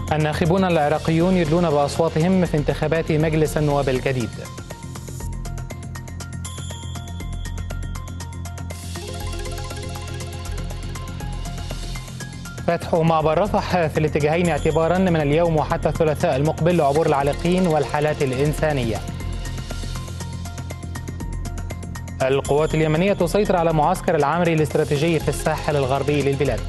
الناخبون العراقيون يدلون بأصواتهم في انتخابات مجلس النواب الجديد. فتح معبر رفح في الاتجاهين اعتبارا من اليوم وحتى الثلاثاء المقبل لعبور العالقين والحالات الإنسانية. القوات اليمنية تسيطر على معسكر العامري الاستراتيجي في الساحل الغربي للبلاد.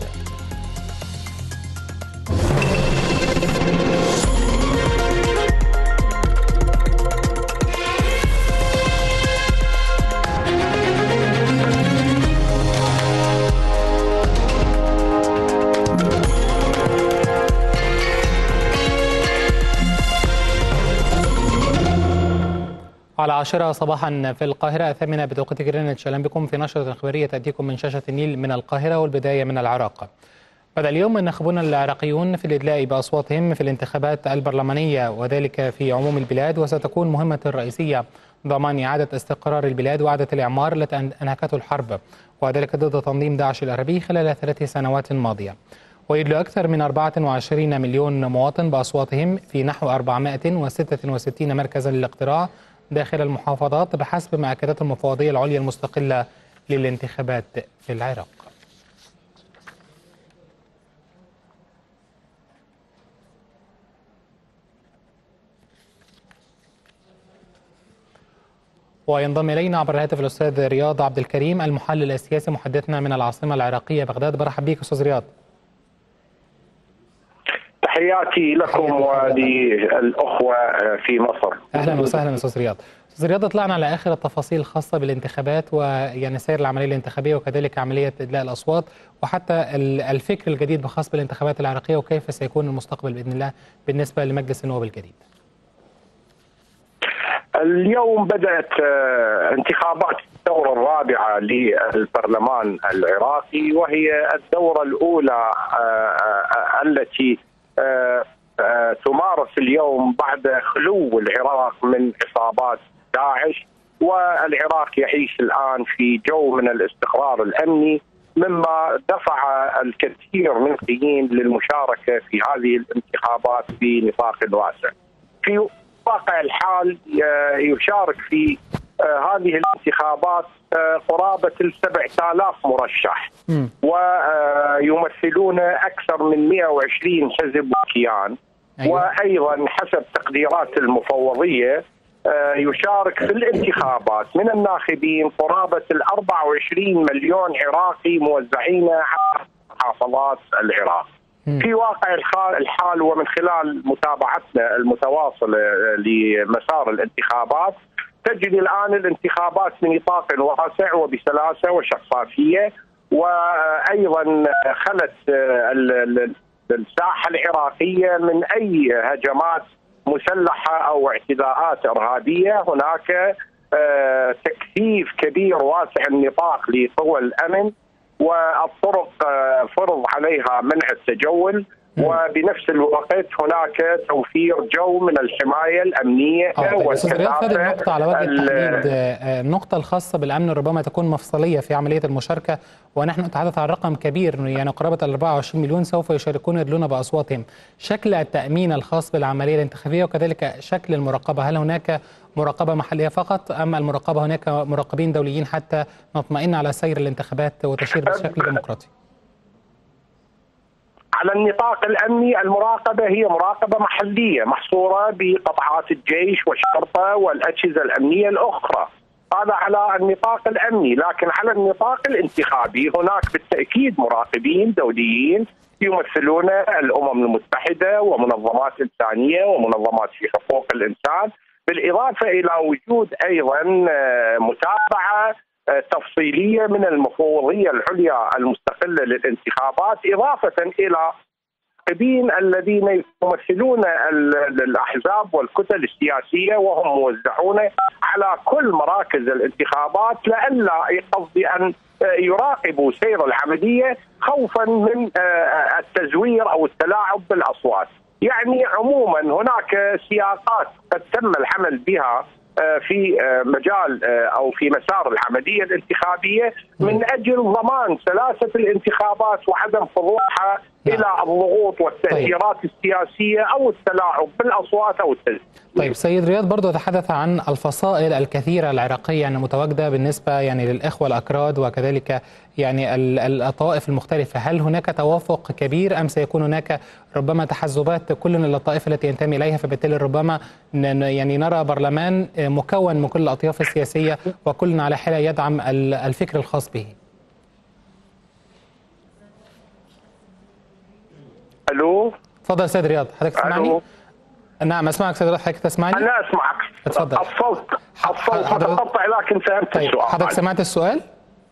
على 10 صباحا في القاهرة، 8 بتوقيت جرينتش. أهلا بكم في نشرة إخبارية تأتيكم من شاشة النيل من القاهرة، والبداية من العراق. بدأ اليوم الناخبون العراقيون في الإدلاء بأصواتهم في الانتخابات البرلمانية وذلك في عموم البلاد، وستكون مهمة رئيسية ضمان إعادة استقرار البلاد وإعادة الإعمار التي أنهكته الحرب، وذلك ضد تنظيم داعش الإرهابي خلال 3 سنوات ماضية. ويدلو أكثر من 24 مليون مواطن بأصواتهم في نحو 466 مركزا للاقتراع داخل المحافظات بحسب ما أكدته المفوضية العليا المستقلة للانتخابات في العراق. وينضم إلينا عبر الهاتف الأستاذ رياض عبد الكريم المحلل السياسي محدثنا من العاصمة العراقية بغداد. برحب بك أستاذ رياض. تحياتي لكم وللأخوة في مصر. أهلا وسهلا أستاذ رياض. أستاذ رياض، اطلعنا على آخر التفاصيل الخاصة بالانتخابات ويعني سير العملية الانتخابية وكذلك عملية إدلاء الأصوات وحتى الفكر الجديد الخاص بالانتخابات العراقية وكيف سيكون المستقبل بإذن الله بالنسبة لمجلس النواب الجديد. اليوم بدأت انتخابات الدورة الرابعة للبرلمان العراقي، وهي الدورة الأولى التي تمارس اليوم بعد خلو العراق من عصابات داعش، والعراق يعيش الآن في جو من الاستقرار الأمني، مما دفع الكثير من القيين للمشاركة في هذه الانتخابات في نطاق واسع. في واقع الحال يشارك في هذه الانتخابات قرابة 7000 مرشح، ويمثلون أكثر من 120 حزب وكيان. وأيضا حسب تقديرات المفوضية يشارك في الانتخابات من الناخبين قرابة 24 مليون عراقي موزعين على محافظات العراق. في واقع الحال ومن خلال متابعتنا المتواصلة لمسار الانتخابات، تجري الآن الانتخابات بنطاق واسع وبسلاسة وشفافية، وأيضا خلت الساحة العراقية من أي هجمات مسلحة أو اعتداءات إرهابية. هناك تكثيف كبير واسع النطاق لقوى الأمن، والطرق فرض عليها منع التجول، وبنفس الوقت هناك توفير جو من الحماية الأمنية والكثافة. هذه النقطة على وجه التحديد، النقطة الخاصة بالأمن ربما تكون مفصلية في عملية المشاركة، ونحن نتحدث عن رقم كبير، يعني قرابة 24 مليون سوف يشاركون يدلون بأصواتهم. شكل التأمين الخاص بالعملية الانتخابية وكذلك شكل المراقبة، هل هناك مراقبة محلية فقط أم المراقبة هناك مراقبين دوليين حتى نطمئن على سير الانتخابات وتسير بشكل ديمقراطي؟ على النطاق الأمني المراقبة هي مراقبة محلية محصورة بقطعات الجيش والشرطة والأجهزة الأمنية الأخرى، هذا على النطاق الأمني. لكن على النطاق الانتخابي هناك بالتأكيد مراقبين دوليين يمثلون الأمم المتحدة ومنظمات إنسانية ومنظمات في حقوق الإنسان، بالإضافة إلى وجود أيضا متابعة تفصيلية من المفوضية العليا المستقلة للانتخابات، إضافة إلى الناخبين الذين يمثلون الأحزاب والكتل السياسية وهم موزعون على كل مراكز الانتخابات لئلا قصدي أن يراقبوا سير العملية خوفا من التزوير أو التلاعب بالأصوات. يعني عموما هناك سياقات قد تم العمل بها في مجال أو في مسار العملية الانتخابية من أجل ضمان سلاسة الانتخابات وعدم فضوحها إلى الضغوط والتأثيرات السياسية أو التلاعب بالأصوات أو التزييف. طيب سيد رياض برضو تحدث عن الفصائل الكثيرة العراقية متواجدة بالنسبة للإخوة الأكراد وكذلك الطوائف المختلفة. هل هناك توافق كبير أم سيكون هناك ربما تحزبات كل للطائفة التي ينتمي إليها، فبالتالي ربما نرى برلمان مكون من كل الأطياف السياسية وكل على حدة يدعم الفكر الخاص به؟ ألو، تفضل سيد رياض، حضرتك تسمعني؟ نعم أسمعك سيد رياض، حضرتك تسمعني؟ أنا أسمعك. اتفضل. الصوت متقطع لكن فهمت السؤال. حضرتك سمعت السؤال؟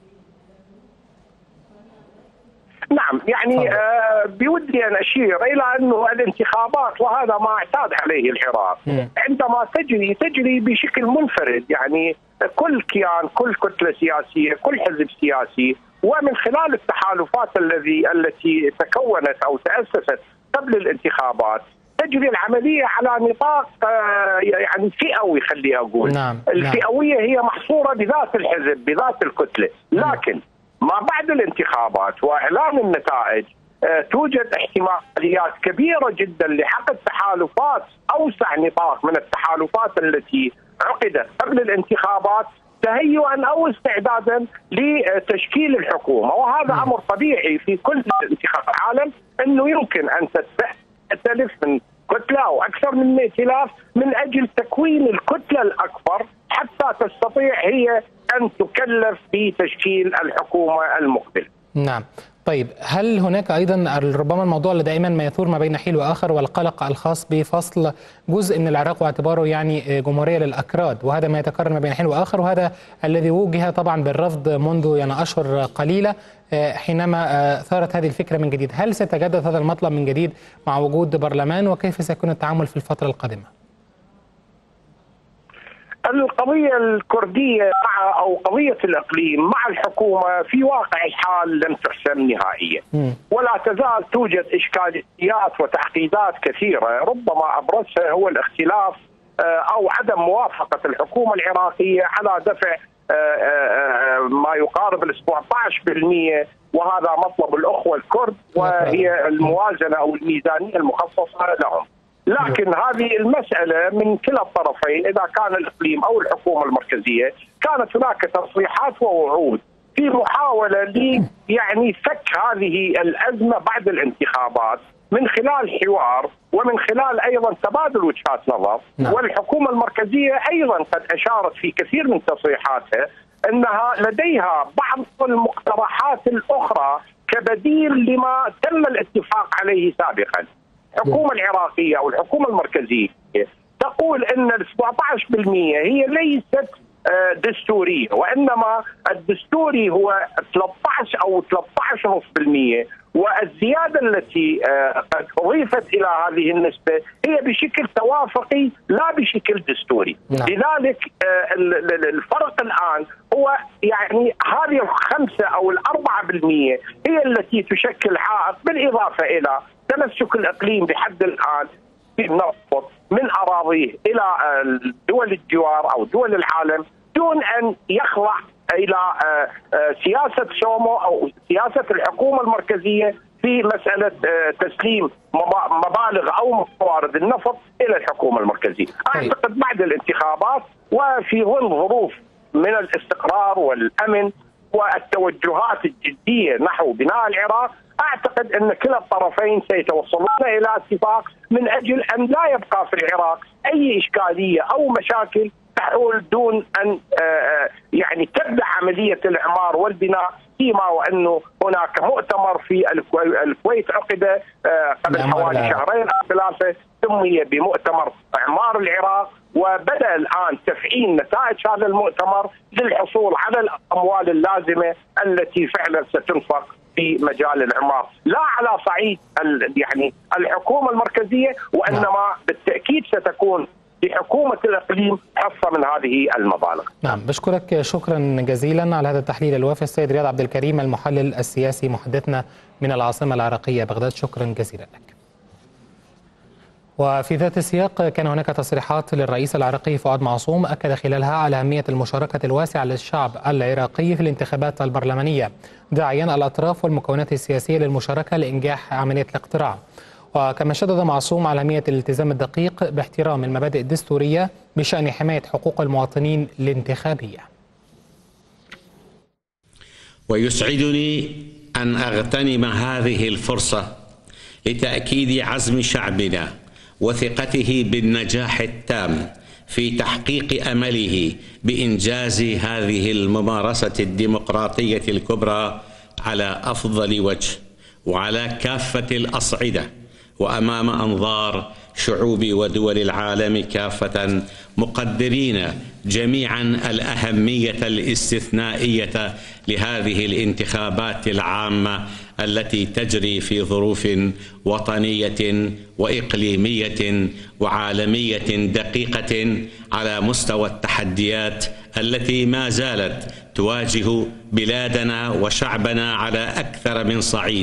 نعم، يعني بودي أن أشير إلى أنه الانتخابات، وهذا ما اعتاد عليه العراق، عندما تجري بشكل منفرد، يعني كل كيان، كل كتلة سياسية، كل حزب سياسي، ومن خلال التحالفات التي تكونت أو تأسست قبل الانتخابات، تجري العملية على نطاق يعني فئوي، خلي أقول. نعم. الفئوية هي محصورة بذات الحزب، بذات الكتلة، لكن ما بعد الانتخابات وإعلان النتائج توجد احتماليات كبيرة جدا لعقد تحالفات أوسع نطاق من التحالفات التي عقدت قبل الانتخابات، تهيئا أو استعدادا لتشكيل الحكومة. وهذا أمر طبيعي في كل انتخابات العالم، أنه يمكن أن تختلف من كتلة أو أكثر من ائتلاف من أجل تكوين الكتلة الأكبر حتى تستطيع هي أن تكلف بتشكيل الحكومة المقبلة. نعم. طيب هل هناك أيضا ربما الموضوع اللي دائما ما يثور ما بين حين وآخر والقلق الخاص بفصل جزء من العراق واعتباره يعني جمهورية للأكراد، وهذا ما يتكرر ما بين حين وآخر، وهذا الذي وجه طبعا بالرفض منذ أشهر قليلة حينما ثارت هذه الفكرة من جديد. هل سيتجدد هذا المطلب من جديد مع وجود برلمان، وكيف سيكون التعامل في الفترة القادمة؟ القضية الكردية أو قضية الإقليم مع الحكومة في واقع الحال لم تحسم نهائيا، ولا تزال توجد إشكاليات وتعقيدات كثيرة، ربما أبرزها هو الاختلاف أو عدم موافقة الحكومة العراقية على دفع ما يقارب ال 17%، وهذا مطلب الأخوة الكرد، وهي الموازنة أو الميزانية المخصصة لهم. لكن هذه المسألة من كلا الطرفين، إذا كان الإقليم أو الحكومة المركزية، كانت هناك تصريحات ووعود في محاولة يعني فك هذه الأزمة بعد الانتخابات من خلال حوار ومن خلال أيضا تبادل وجهات نظر. والحكومة المركزية أيضا قد أشارت في كثير من تصريحاتها أنها لديها بعض المقترحات الأخرى كبديل لما تم الاتفاق عليه سابقا. الحكومة العراقية أو الحكومة المركزية تقول أن ال 17% هي ليست دستورية، وإنما الدستوري هو 13 أو 13.5%، والزيادة التي قد أضيفت إلى هذه النسبة هي بشكل توافقي لا بشكل دستوري. لذلك الفرق الآن هو يعني هذه 5 أو 4% هي التي تشكل عائق، بالإضافة إلى تمسك الإقليم بحد الآن بالنفط من أراضيه إلى دول الجوار أو دول العالم دون أن يخضع إلى سياسة سومو أو سياسة الحكومة المركزية في مسألة تسليم مبالغ أو موارد النفط إلى الحكومة المركزية. أعتقد بعد الانتخابات وفي ظل ظروف من الاستقرار والأمن والتوجهات الجدية نحو بناء العراق، أعتقد أن كلا الطرفين سيتوصلون إلى اتفاق من أجل أن لا يبقى في العراق أي إشكالية أو مشاكل تحول دون أن يعني تبدأ عملية الإعمار والبناء، فيما وأنه هناك مؤتمر في الكويت عقد قبل حوالي شهرين أو 3 سمي بمؤتمر إعمار العراق، وبدأ الآن تفعيل نتائج هذا المؤتمر للحصول على الأموال اللازمة التي فعلا ستنفق في مجال الإعمار، لا على صعيد يعني الحكومة المركزية، وإنما بالتأكيد ستكون لحكومة الإقليم حصة من هذه المبالغ. نعم، بشكرك شكرا جزيلا على هذا التحليل الوافي السيد رياض عبد الكريم، المحلل السياسي محدثنا من العاصمة العراقية بغداد. شكرا جزيلا لك. وفي ذات السياق كان هناك تصريحات للرئيس العراقي فؤاد معصوم أكد خلالها على أهمية المشاركة الواسعة للشعب العراقي في الانتخابات البرلمانية، داعيا الأطراف والمكونات السياسية للمشاركة لإنجاح عملية الاقتراع. وكما شدد معصوم على أهمية الالتزام الدقيق باحترام المبادئ الدستورية بشأن حماية حقوق المواطنين الانتخابية. ويسعدني أن أغتنم هذه الفرصة لتأكيد عزم شعبنا وثقته بالنجاح التام في تحقيق أمله بإنجاز هذه الممارسة الديمقراطية الكبرى على أفضل وجه وعلى كافة الأصعدة وأمام أنظار شعوب ودول العالم كافة، مقدرين جميعا الأهمية الاستثنائية لهذه الانتخابات العامة التي تجري في ظروف وطنية وإقليمية وعالمية دقيقة على مستوى التحديات التي ما زالت تواجه بلادنا وشعبنا على أكثر من صعيد.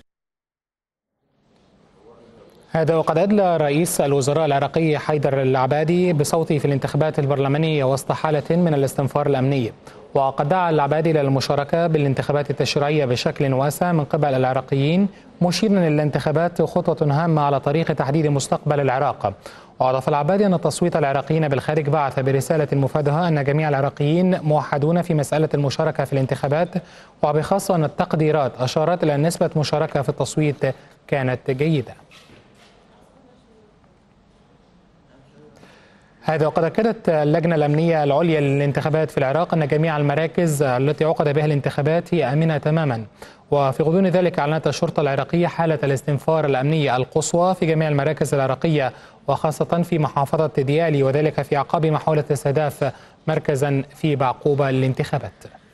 هذا وقد أدلى رئيس الوزراء العراقي حيدر العبادي بصوته في الانتخابات البرلمانية وسط حالة من الاستنفار الأمني، وقد دعا العبادي للمشاركة بالانتخابات التشريعية بشكل واسع من قبل العراقيين، مشيرا أن الانتخابات خطوة هامة على طريق تحديد مستقبل العراق. وأضاف العبادي أن تصويت العراقيين بالخارج بعث برسالة مفادها أن جميع العراقيين موحدون في مسألة المشاركة في الانتخابات، وبخاصة أن التقديرات أشارت إلى نسبة مشاركة في التصويت كانت جيدة. هذا وقد أكدت اللجنة الأمنية العليا للانتخابات في العراق أن جميع المراكز التي عقد بها الانتخابات هي آمنة تماما. وفي غضون ذلك أعلنت الشرطة العراقية حالة الاستنفار الأمنية القصوى في جميع المراكز العراقية وخاصة في محافظة ديالي، وذلك في أعقاب محاولة استهداف مركزا في بعقوبة للانتخابات.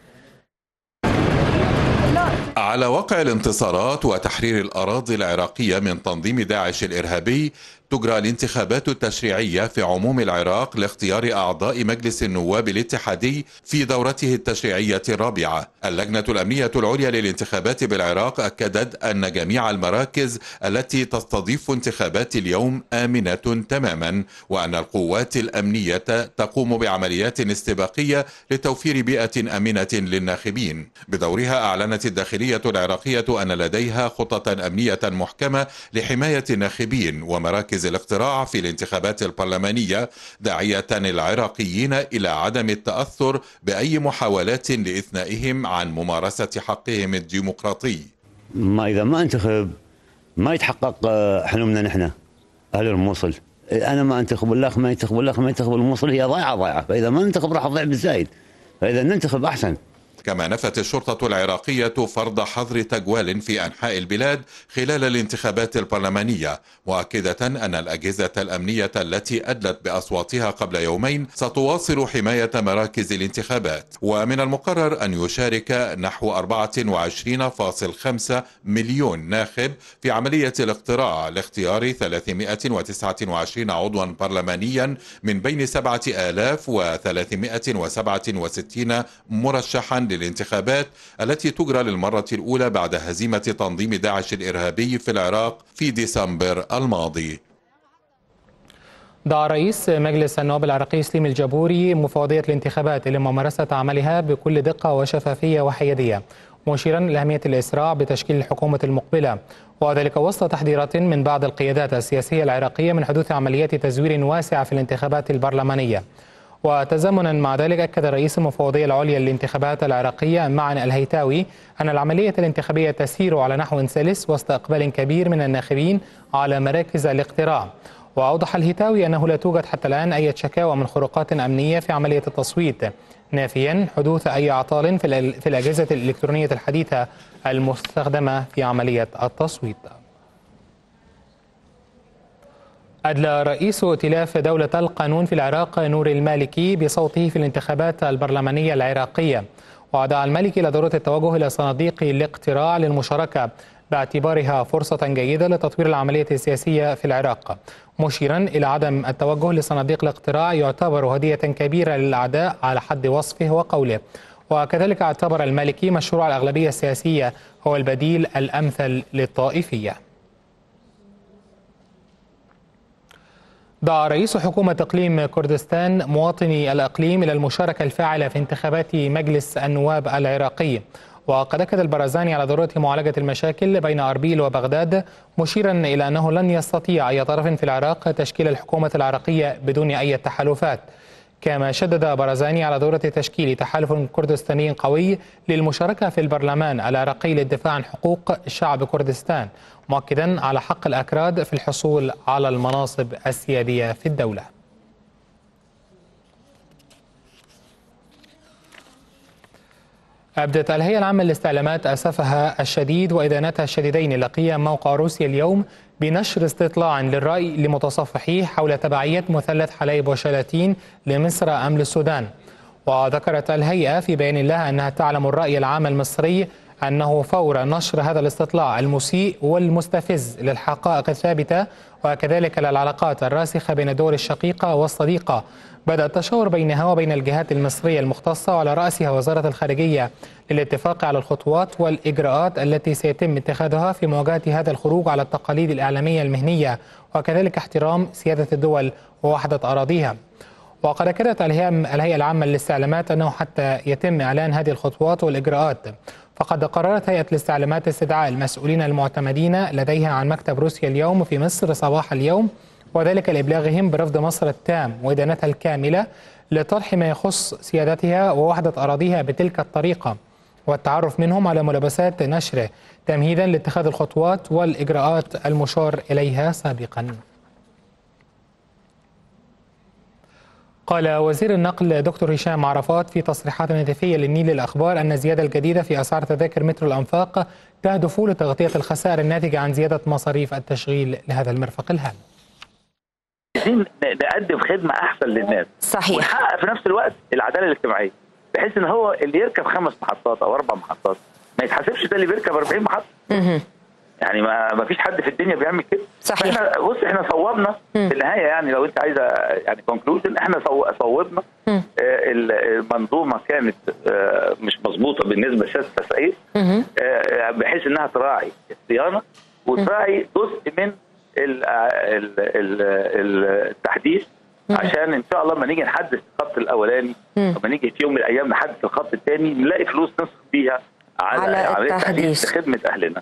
على واقع الانتصارات وتحرير الأراضي العراقية من تنظيم داعش الإرهابي، تجرى الانتخابات التشريعية في عموم العراق لاختيار أعضاء مجلس النواب الاتحادي في دورته التشريعية الرابعة. اللجنة الأمنية العليا للانتخابات بالعراق أكدت أن جميع المراكز التي تستضيف انتخابات اليوم آمنة تماما، وأن القوات الأمنية تقوم بعمليات استباقية لتوفير بيئة آمنة للناخبين. بدورها أعلنت الداخلية العراقية أن لديها خطة أمنية محكمة لحماية الناخبين ومراكز الاقتراع في الانتخابات البرلمانية، داعية العراقيين إلى عدم التأثر بأي محاولات لإثنائهم عن ممارسة حقهم الديمقراطي. ما إذا ما انتخب ما يتحقق حلمنا نحن أهل الموصل. أنا ما انتخب والأخ ما ينتخب والأخ ما ينتخب، الموصل هي ضايعة، فإذا ما ننتخب راح تضيع بالزايد، فإذا ننتخب أحسن. كما نفت الشرطة العراقية فرض حظر تجوال في أنحاء البلاد خلال الانتخابات البرلمانية، مؤكدة أن الأجهزة الأمنية التي أدلت بأصواتها قبل يومين ستواصل حماية مراكز الانتخابات. ومن المقرر أن يشارك نحو 24.5 مليون ناخب في عملية الاقتراع لاختيار 329 عضوا برلمانيا من بين 7367 مرشحا للانتخابات التي تجرى للمرة الأولى بعد هزيمة تنظيم داعش الإرهابي في العراق في ديسمبر الماضي. دعا رئيس مجلس النواب العراقي سليم الجابوري مفوضية الانتخابات لممارسة عملها بكل دقة وشفافية وحيادية، مشيرا لأهمية الإسراع بتشكيل الحكومة المقبلة، وذلك وسط تحذيرات من بعض القيادات السياسية العراقية من حدوث عمليات تزوير واسعة في الانتخابات البرلمانية. وتزامنا مع ذلك أكد رئيس المفوضية العليا للانتخابات العراقية معن الهيتاوي أن العملية الانتخابية تسير على نحو سلس وسط إقبال كبير من الناخبين على مراكز الاقتراع. وأوضح الهيتاوي أنه لا توجد حتى الآن أي شكاوى من خروقات أمنية في عملية التصويت، نافيا حدوث أي أعطال في الأجهزة الإلكترونية الحديثة المستخدمة في عملية التصويت. أدلى رئيس ائتلاف دولة القانون في العراق نور المالكي بصوته في الانتخابات البرلمانية العراقية، ودعا المالكي إلى ضرورة التوجه إلى صناديق الاقتراع للمشاركة باعتبارها فرصة جيدة لتطوير العملية السياسية في العراق، مشيرا إلى عدم التوجه لصناديق الاقتراع يعتبر هدية كبيرة للأعداء على حد وصفه وقوله. وكذلك اعتبر المالكي مشروع الأغلبية السياسية هو البديل الأمثل للطائفية. دعا رئيس حكومة إقليم كردستان مواطني الإقليم إلى المشاركة الفاعلة في انتخابات مجلس النواب العراقي. وقد أكد البرزاني على ضرورة معالجة المشاكل بين أربيل وبغداد، مشيرا إلى أنه لن يستطيع أي طرف في العراق تشكيل الحكومة العراقية بدون أي تحالفات. كما شدد برزاني على ضرورة تشكيل تحالف كردستاني قوي للمشاركة في البرلمان العراقي للدفاع عن حقوق شعب كردستان، مؤكدا على حق الأكراد في الحصول على المناصب السيادية في الدولة. أبدت الهيئة العامة للاستعلامات أسفها الشديد وإدانتها الشديدين لقيام موقع روسيا اليوم بنشر استطلاع للرأي لمتصفحيه حول تبعية مثلث حلايب وشلاتين لمصر أم للسودان. وذكرت الهيئة في بيان لها أنها تعلم الرأي العام المصري أنه فور نشر هذا الاستطلاع المسيء والمستفز للحقائق الثابتة وكذلك للعلاقات الراسخة بين الدول الشقيقة والصديقة، بدأ التشاور بينها وبين الجهات المصرية المختصة وعلى رأسها وزارة الخارجية للاتفاق على الخطوات والإجراءات التي سيتم اتخاذها في مواجهة هذا الخروج على التقاليد الإعلامية المهنية وكذلك احترام سيادة الدول ووحدة أراضيها. وقد أكدت الهيئة العامة للاستعلامات أنه حتى يتم إعلان هذه الخطوات والإجراءات فقد قررت هيئة الاستعلامات استدعاء المسؤولين المعتمدين لديها عن مكتب روسيا اليوم في مصر صباح اليوم، وذلك لإبلاغهم برفض مصر التام وإدانتها الكاملة لطرح ما يخص سيادتها ووحدة أراضيها بتلك الطريقة، والتعرف منهم على ملابسات نشره تمهيدا لاتخاذ الخطوات والإجراءات المشار إليها سابقا. قال وزير النقل دكتور هشام عرفات في تصريحات هاتفية للنيل الأخبار أن الزيادة الجديدة في أسعار تذاكر مترو الأنفاق تهدف لتغطية الخسائر الناتجة عن زيادة مصاريف التشغيل لهذا المرفق الهام. عايزين نقدم خدمة أحسن للناس، صحيح، ونحقق في نفس الوقت العدالة الاجتماعية، بحيث إن هو اللي يركب 5 محطات أو 4 محطات ما يتحاسبش ده اللي بيركب 40 محطة. يعني ما فيش حد في الدنيا بيعمل كده. صحيح. احنا صوبنا في النهايه، يعني لو انت عايزه يعني كونكلوجن، احنا صوبنا المنظومه كانت مش مظبوطه بالنسبه لسياسه التسعير، بحيث انها تراعي الصيانه وتراعي جزء من التحديث، عشان ان شاء الله لما نيجي نحدث الخط الاولاني لما نيجي في يوم من الايام نحدث الخط الثاني نلاقي فلوس نصرف بيها على التحديث لخدمه اهلنا.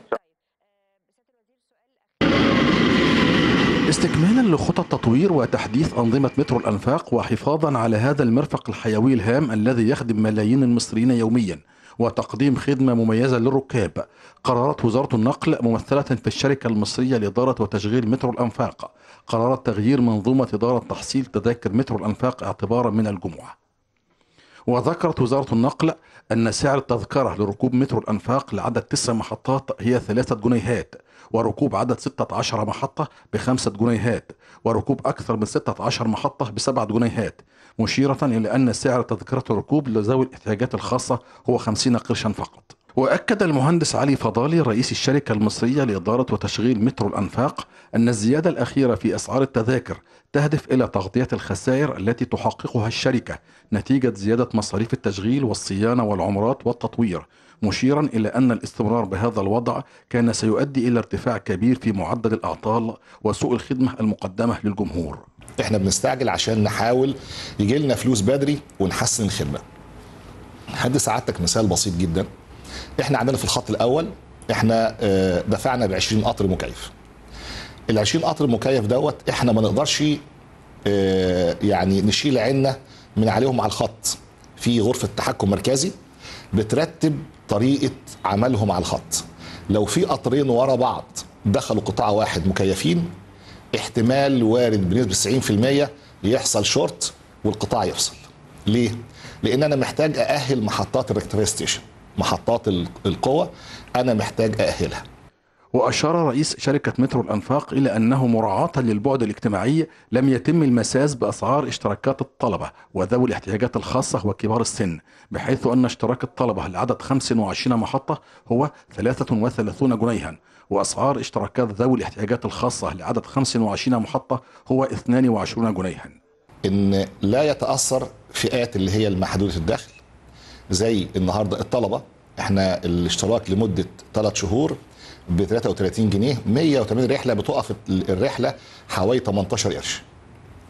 استكمالا لخطط تطوير وتحديث أنظمة مترو الأنفاق وحفاظا على هذا المرفق الحيوي الهام الذي يخدم ملايين المصريين يوميا وتقديم خدمة مميزة للركاب، قررت وزارة النقل ممثلة في الشركة المصرية لإدارة وتشغيل مترو الأنفاق قررت تغيير منظومة إدارة تحصيل تذاكر مترو الأنفاق اعتبارا من الجمعة. وذكرت وزارة النقل أن سعر التذكرة لركوب مترو الأنفاق لعدد 9 محطات هي 3 جنيهات، وركوب عدد 16 محطة ب5 جنيهات، وركوب أكثر من 16 محطة ب7 جنيهات، مشيرة إلى أن سعر تذكرة الركوب لذوي الاحتياجات الخاصة هو 50 قرشا فقط. وأكد المهندس علي فضالي رئيس الشركة المصرية لإدارة وتشغيل مترو الأنفاق أن الزيادة الأخيرة في أسعار التذاكر تهدف إلى تغطية الخسائر التي تحققها الشركة نتيجة زيادة مصاريف التشغيل والصيانة والعمرات والتطوير، مشيرا إلى أن الاستمرار بهذا الوضع كان سيؤدي إلى ارتفاع كبير في معدل الأعطال وسوء الخدمة المقدمة للجمهور. احنا بنستعجل عشان نحاول يجي لنا فلوس بدري ونحسن الخدمة. هدي سعادتك مثال بسيط جدا. احنا عندنا في الخط الأول احنا دفعنا ب20 قطر مكيف. ال20 قطر مكيف دوت احنا ما نقدرش يعني نشيل عنا من عليهم على الخط. في غرفة تحكم مركزي بترتب طريقة عملهم على الخط. لو في قطرين ورا بعض دخلوا قطاع واحد مكيفين احتمال وارد بنسبة 90% يحصل شورت والقطاع يفصل. ليه؟ لأن أنا محتاج أأهل محطات الريكتيفاي ستيشن، محطات القوة أنا محتاج أأهلها. وأشار رئيس شركة مترو الأنفاق إلى أنه مراعاة للبعد الاجتماعي لم يتم المساس بأسعار اشتراكات الطلبة وذوي الاحتياجات الخاصة وكبار السن، بحيث أن اشتراك الطلبة لعدد 25 محطة هو 33 جنيها، وأسعار اشتراكات ذوي الاحتياجات الخاصة لعدد 25 محطة هو 22 جنيها. إن لا يتأثر فئات اللي هي المحدودة الدخل زي النهاردة الطلبة، احنا الاشتراك لمدة 3 شهور ب 33 جنيه، 180 رحلة بتقف الرحلة حوالي 18 قرش.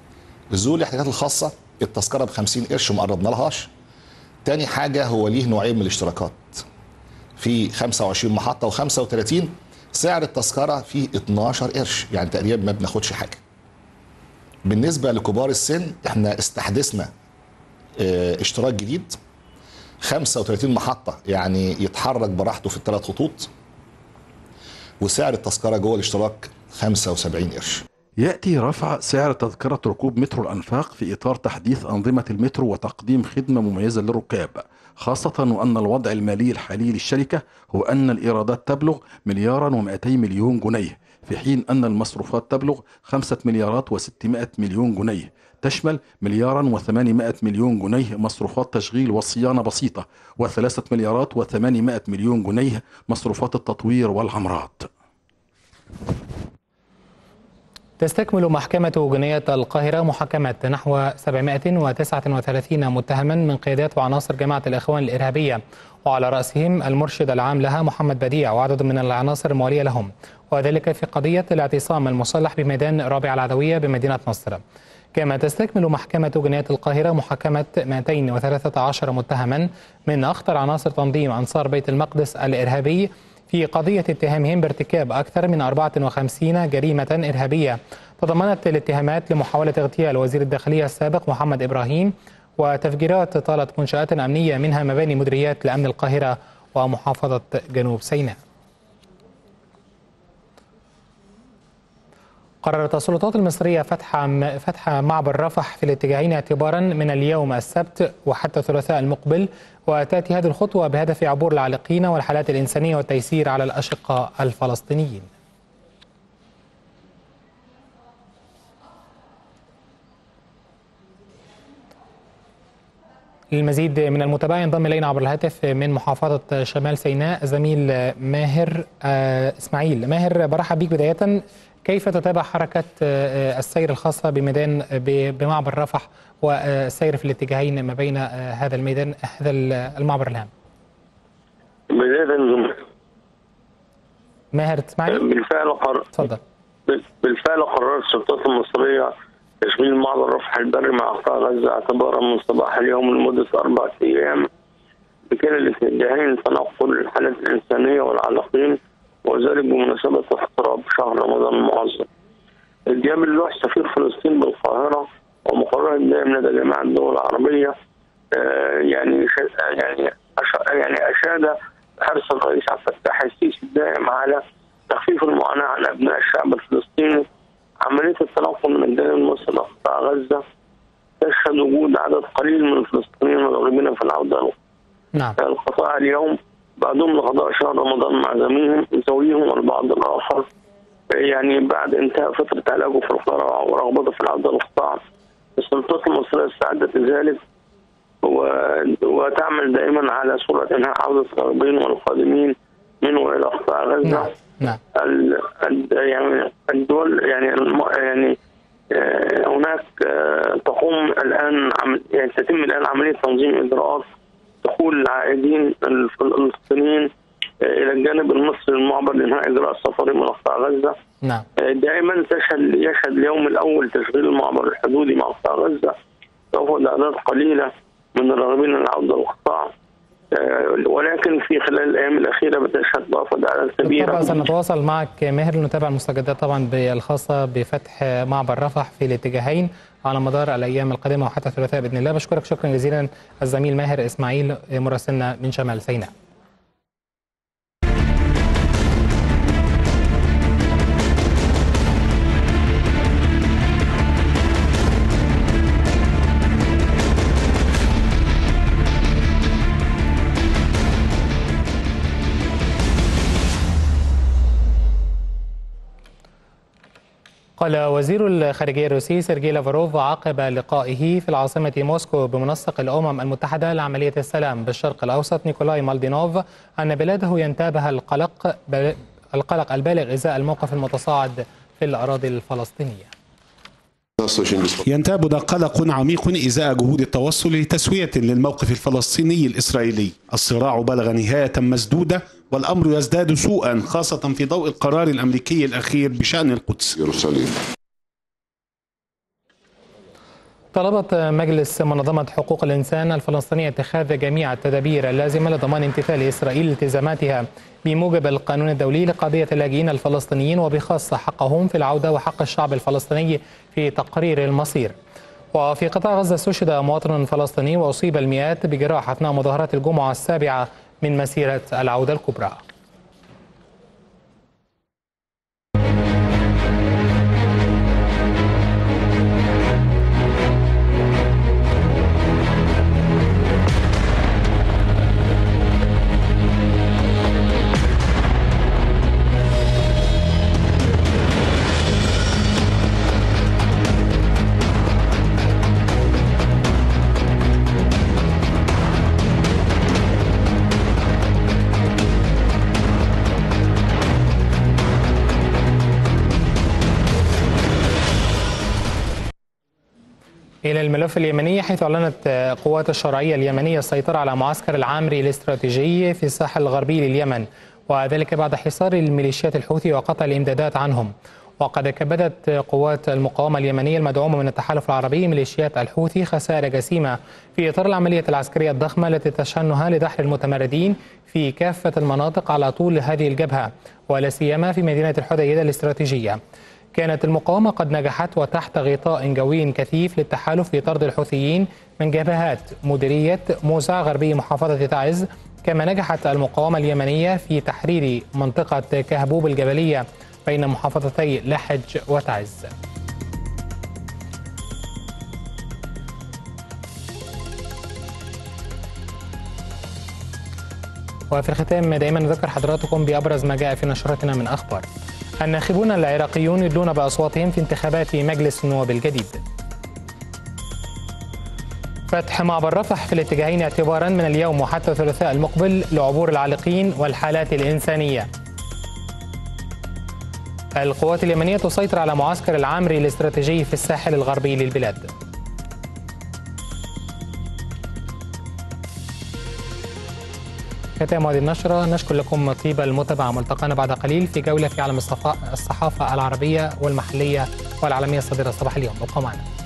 ذو الاحتياجات الخاصه التذكره ب50 قرش وما قربنا لهاش. تاني حاجه هو ليه نوعين من الاشتراكات، في 25 محطه و35. سعر التذكره فيه 12 قرش، يعني تقريبا ما بناخدش حاجه. بالنسبه لكبار السن احنا استحدثنا اشتراك جديد 35 محطه، يعني يتحرك براحته في ال3 خطوط، وسعر التذكره جوه الاشتراك 75 قرش. يأتي رفع سعر تذكرة ركوب مترو الأنفاق في إطار تحديث أنظمة المترو وتقديم خدمة مميزة للركاب، خاصة وأن الوضع المالي الحالي للشركة هو أن الإيرادات تبلغ 2,200,000,000 جنيه، في حين أن المصروفات تبلغ 5,600,000,000 جنيه، تشمل 2,800,000,000 جنيه مصروفات تشغيل وصيانة بسيطة، و3,800,000,000 جنيه مصروفات التطوير والعمرات. تستكمل محكمة جناية القاهرة محاكمة نحو 739 متهما من قيادات وعناصر جماعة الإخوان الإرهابية، وعلى رأسهم المرشد العام لها محمد بديع وعدد من العناصر الموالية لهم، وذلك في قضية الاعتصام المسلح بميدان رابع العدوية بمدينة نصر. كما تستكمل محكمة جناية القاهرة محاكمة 213 متهما من أخطر عناصر تنظيم أنصار بيت المقدس الإرهابي في قضية اتهامهم بارتكاب أكثر من 54 جريمة إرهابية، تضمنت الاتهامات لمحاولة اغتيال وزير الداخلية السابق محمد إبراهيم، وتفجيرات طالت منشآت أمنية منها مباني مديريات لأمن القاهرة ومحافظة جنوب سيناء. قررت السلطات المصرية فتح معبر رفح في الاتجاهين اعتبارا من اليوم السبت وحتى الثلاثاء المقبل، وتأتي هذه الخطوة بهدف عبور العالقين والحالات الإنسانية والتيسير على الأشقاء الفلسطينيين. للمزيد من المتابعة ينضم إلينا عبر الهاتف من محافظة شمال سيناء زميل ماهر إسماعيل. ماهر، برحب بك. بداية، كيف تتابع حركة السير الخاصة بمعبر رفح والسير في الاتجاهين ما بين هذا الميدان هذا المعبر الهام؟ بداية ماهر تسمعني؟ بالفعل قررت السلطات المصرية تشغيل معبر رفح البري مع قطاع غزة اعتبارا من صباح اليوم لمدة 4 أيام بكلا الاتجاهين لتنقل الحالات الإنسانية والعالقين، وذلك بمناسبة اقتراب شهر رمضان المعظم. الجاب اللوح سفير فلسطين بالقاهرة ومقرر الدائم لدى جماعة الدول العربية يعني أشاد حرص الرئيس عبد الفتاح السيسي الدائم على تخفيف المعاناة عن أبناء الشعب الفلسطيني. عملية التنقل من داخل مصر لقطاع غزة تشهد وجود عدد قليل من الفلسطينيين الراغبين في العودة نعم. القطاع اليوم بعدهم لقضاء شهر رمضان مع زويهم والبعض الآخر، يعني بعد انتهاء فترة علاجه في القرى ورغبته في العودة للقطاع. السلطات المصرية استعدت لذلك وتعمل دائما على سرعة إنهاء عودة الراغبين والقادمين من وإلى قطاع غزة. نعم. يعني الدول يعني هناك تقوم الآن تتم الآن عملية تنظيم إجراءات دخول العائدين الفلسطينيين إلى الجانب المصري المعبر لإنهاء إجراء السفر من قطاع غزة. نعم. دائما يشهد اليوم الأول تشغيل المعبر الحدودي مع قطاع غزة وهو أعداد قليلة من الراغبين للعودة للقطاع، ولكن في خلال الأيام الأخيرة بتشهد وفد أعداد كبيرة. طبعا سنتواصل معك ماهر لنتابع المستجدات طبعا الخاصة بفتح معبر رفح في الاتجاهين على مدار الأيام القادمة وحتى الثلاثاء بإذن الله. بشكرك شكرا جزيلا الزميل ماهر إسماعيل مراسلنا من شمال سيناء. قال وزير الخارجية الروسي سيرجي لافروف عقب لقائه في العاصمة موسكو بمنسق الأمم المتحدة لعملية السلام بالشرق الأوسط نيكولاي مالدينوف أن بلاده ينتابها القلق البالغ إزاء الموقف المتصاعد في الأراضي الفلسطينية. ينتابنا قلق عميق إزاء جهود التوصل لتسوية للموقف الفلسطيني الإسرائيلي. الصراع بلغ نهاية مسدودة والأمر يزداد سوءا خاصة في ضوء القرار الأمريكي الأخير بشأن القدس. طلبت مجلس منظمة حقوق الإنسان الفلسطينية اتخاذ جميع التدابير اللازمة لضمان امتثال إسرائيل التزاماتها بموجب القانون الدولي لقضية اللاجئين الفلسطينيين، وبخاصة حقهم في العودة وحق الشعب الفلسطيني في تقرير المصير. وفي قطاع غزة استشهد مواطن فلسطيني وأصيب المئات بجراح أثناء مظاهرات الجمعة السابعة من مسيرة العودة الكبرى. إلى الملف اليمني، حيث أعلنت قوات الشرعية اليمنية السيطرة على معسكر العامري الاستراتيجي في الساحل الغربي لليمن، وذلك بعد حصار الميليشيات الحوثي وقطع الإمدادات عنهم. وقد كبدت قوات المقاومة اليمنية المدعومة من التحالف العربي ميليشيات الحوثي خسائر جسيمة في إطار العملية العسكرية الضخمة التي تشنها لدحر المتمردين في كافة المناطق على طول هذه الجبهة، ولا سيما في مدينة الحديدة الاستراتيجية. كانت المقاومة قد نجحت وتحت غطاء جوي كثيف للتحالف في طرد الحوثيين من جبهات مديرية موسع غربي محافظة تعز، كما نجحت المقاومة اليمنية في تحرير منطقة كهبوب الجبلية بين محافظتي لحج وتعز. وفي الختام دائما نذكر حضراتكم بأبرز ما جاء في نشرتنا من أخبار. الناخبون العراقيون يدلون بأصواتهم في انتخابات مجلس النواب الجديد. فتح معبر رفح في الاتجاهين اعتبارا من اليوم وحتى الثلاثاء المقبل لعبور العالقين والحالات الإنسانية. القوات اليمنية تسيطر على معسكر العامري الاستراتيجي في الساحل الغربي للبلاد. ختام هذه النشرة، نشكر لكم طيب المتابعة. ملتقانا بعد قليل في جولة في عالم الصحافة العربية والمحلية والعالمية الصادرة صباح اليوم. ابقوا معنا.